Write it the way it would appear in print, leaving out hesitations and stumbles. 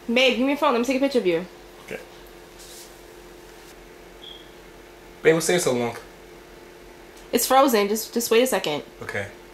Babe, give me your phone. Let me take a picture of you. Okay. Babe, what's taking so long? It's frozen. Just wait a second. Okay.